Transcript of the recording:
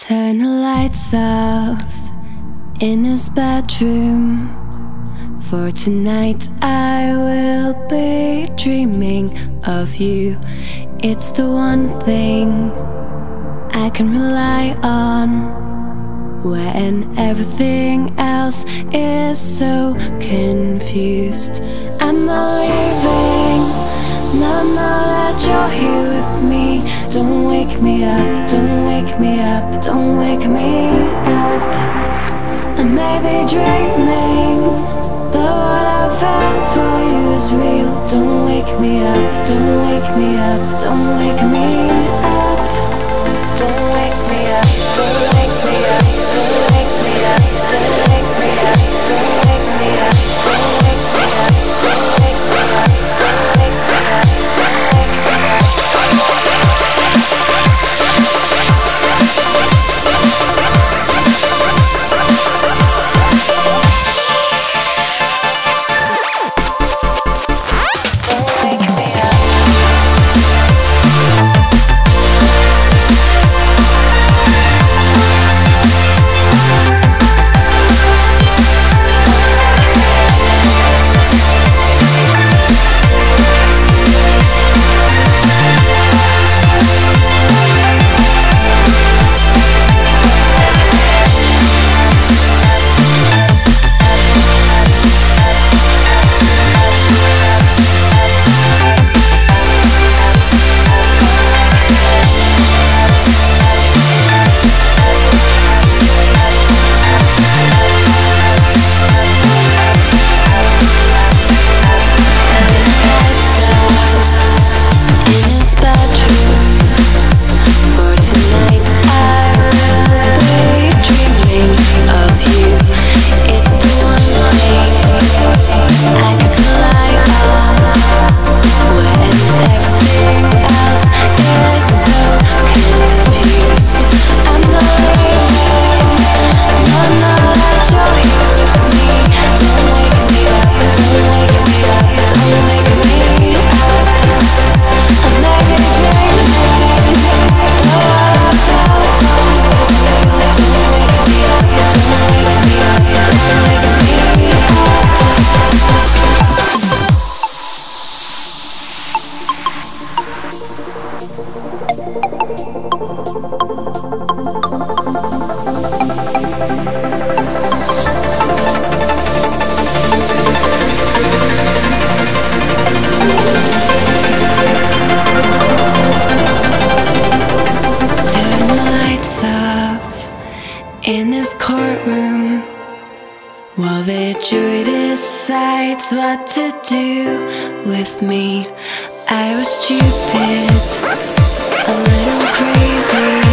Turn the lights off in his bedroom. For tonight I will be dreaming of you. It's the one thing I can rely on when everything else is so confused. I'm not leaving, no, that you're here with me. Don't wake me up, don't wake me up, don't wake me up. I may be dreaming, but what I felt for you is real. Don't wake me up, don't wake me up, don't wake me up. Don't wake me up, don't wake me up, don't wake me up, don't wake me up, don't wake me up, don't wake me up, don't wake me up, don't wake me up, don't wake me up. In this courtroom, while the jury decides what to do with me, I was stupid, a little crazy.